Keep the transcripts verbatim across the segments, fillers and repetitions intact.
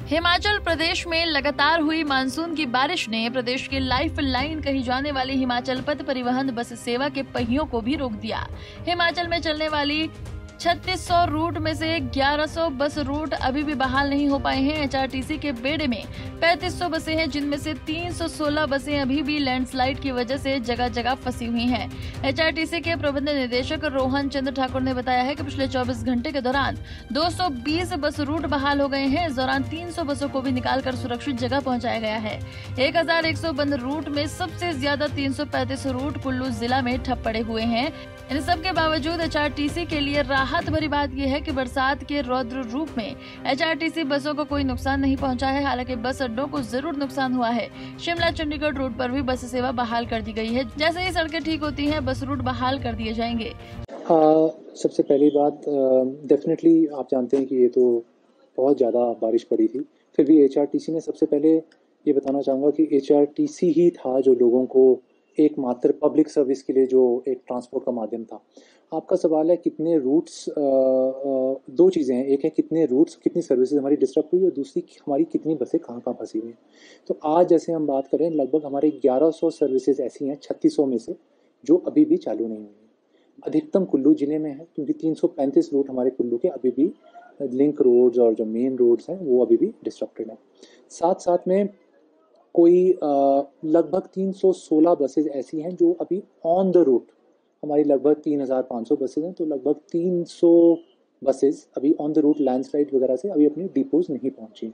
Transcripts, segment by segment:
हिमाचल प्रदेश में लगातार हुई मानसून की बारिश ने प्रदेश के लाइफ लाइन कही जाने वाली हिमाचल पथ परिवहन बस सेवा के पहियों को भी रोक दिया। हिमाचल में चलने वाली छत्तीस सौ रूट में से ग्यारह सौ बस रूट अभी भी बहाल नहीं हो पाए हैं। एचआरटीसी के बेड़े में पैंतीस सौ बसें हैं, जिनमें से तीन सौ सोलह बसें अभी भी लैंडस्लाइड की वजह से जगह जगह फंसी हुई हैं। एचआरटीसी के प्रबंध निदेशक रोहन चंद्र ठाकुर ने बताया है कि पिछले चौबीस घंटे के दौरान दो सौ बीस बस रूट बहाल हो गए हैं। इस दौरान तीन सौ बसों को भी निकालकर सुरक्षित जगह पहुंचाया गया है। एक हजार एक सौ बंद रूट में सबसे ज्यादा तीन सौ पैंतीस रूट कुल्लू जिला में ठप पड़े हुए हैं। इन सब के बावजूद एचआरटीसी के लिए राहत भरी बात यह है कि बरसात के रौद्र रूप में एचआरटीसी बसों को कोई नुकसान नहीं पहुंचा है। हालांकि बस अड्डों को जरूर नुकसान हुआ है। शिमला चंडीगढ़ रूट पर भी बस सेवा बहाल कर दी गई है। जैसे ही सड़कें ठीक होती हैं, बस रूट बहाल कर दिए जाएंगे। आ, सबसे पहली बात, डेफिनेटली आप जानते हैं कि ये तो बहुत ज़्यादा बारिश पड़ी थी, फिर भी एचआरटीसी ने, सबसे पहले ये बताना चाहूँगा कि एचआरटीसी ही था जो लोगों को एकमात्र पब्लिक सर्विस के लिए जो एक ट्रांसपोर्ट का माध्यम था। आपका सवाल है कितने रूट्स, दो चीज़ें हैं, एक है कितने रूट्स, कितनी सर्विसेज हमारी डिस्टर्ब हुई, और दूसरी हमारी कितनी बसें कहाँ कहाँ फंसी हुई हैं। तो आज जैसे हम बात करें, लगभग हमारे ग्यारह सौ सर्विसेज ऐसी हैं छत्तीस सौ में से जो अभी भी चालू नहीं हुई हैं। अधिकतम कुल्लू जिले में है, क्योंकि तीन सौ पैंतीस रूट हमारे कुल्लू के अभी भी लिंक रोड्स और जो मेन रोड्स हैं वो अभी भी डिस्ट्रक्टेड हैं। साथ साथ में कोई लगभग तीन सौ सोलह बसेज ऐसी हैं जो अभी ऑन द रूट, हमारी लगभग तीन हज़ार पाँच सौ बसेज हैं, तो लगभग तीन सौ बसेज अभी ऑन द रूट लैंडस्लाइड वगैरह से अभी अपनी डिपोज नहीं पहुंची।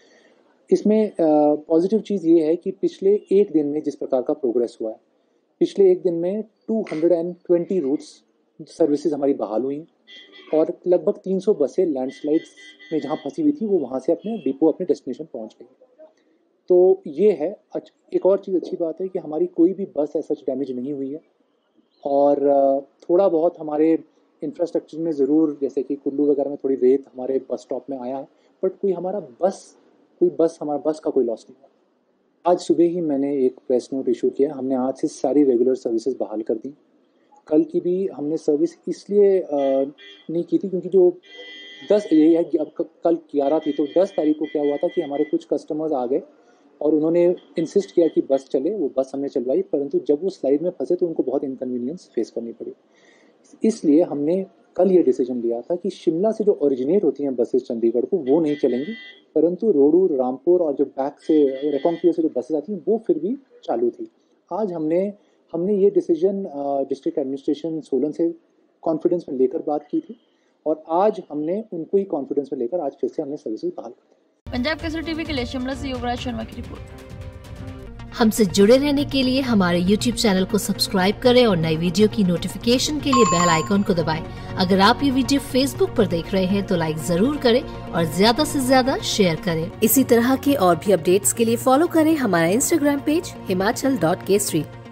इसमें पॉजिटिव चीज़ ये है कि पिछले एक दिन में जिस प्रकार का प्रोग्रेस हुआ है, पिछले एक दिन में दो सौ बीस रूट्स सर्विसेज हमारी बहाल हुई हैं और लगभग तीन सौ बसें लैंडस्लाइड में जहाँ फंसी हुई थी वो वहाँ से अपने डिपो, अपने डेस्टिनेशन पहुँच गई। तो ये है। एक और चीज़ अच्छी बात है कि हमारी कोई भी बस ऐसा डैमेज नहीं हुई है, और थोड़ा बहुत हमारे इंफ्रास्ट्रक्चर में ज़रूर, जैसे कि कुल्लू वगैरह में थोड़ी रेत हमारे बस स्टॉप में आया है, बट कोई हमारा बस कोई बस हमारा बस का कोई लॉस नहीं हुआ। आज सुबह ही मैंने एक प्रेस नोट इशू किया। हमने आज से सारी रेगुलर सर्विसेज बहाल कर दी। कल की भी हमने सर्विस इसलिए नहीं की थी क्योंकि जो दस ये है, अब कल ग्यारह थी तो दस तारीख को क्या हुआ था कि हमारे कुछ कस्टमर्स आ गए और उन्होंने इंसिस्ट किया कि बस चले। वो बस हमने चलवाई, परंतु जब वो स्लाइड में फंसे तो उनको बहुत इनकन्वीनियंस फेस करनी पड़ी। इसलिए हमने कल ये डिसीजन लिया था कि शिमला से जो ओरिजिनेट होती हैं बसेस चंडीगढ़ को, वो नहीं चलेंगी, परंतु रोडू, रामपुर और जो बैक से रेकोंगपियो से जो बसेस आती हैं वो फिर भी चालू थी। आज हमने हमने ये डिसीजन डिस्ट्रिक्ट एडमिनिस्ट्रेशन सोलन से कॉन्फिडेंस में लेकर बात की थी, और आज हमने उनको ही कॉन्फिडेंस में लेकर आज फिर से हमने सर्विसेज बहाल कर दी। पंजाब केसरी टीवी के लिए शिमला से योगराज शर्मा की रिपोर्ट। हमसे जुड़े रहने के लिए हमारे यूट्यूब चैनल को सब्सक्राइब करें और नई वीडियो की नोटिफिकेशन के लिए बेल आइकॉन को दबाएं। अगर आप ये वीडियो फेसबुक पर देख रहे हैं तो लाइक जरूर करें और ज्यादा से ज्यादा शेयर करें। इसी तरह के और भी अपडेट्स के लिए फॉलो करें हमारा Instagram page Himachal dot Kesari.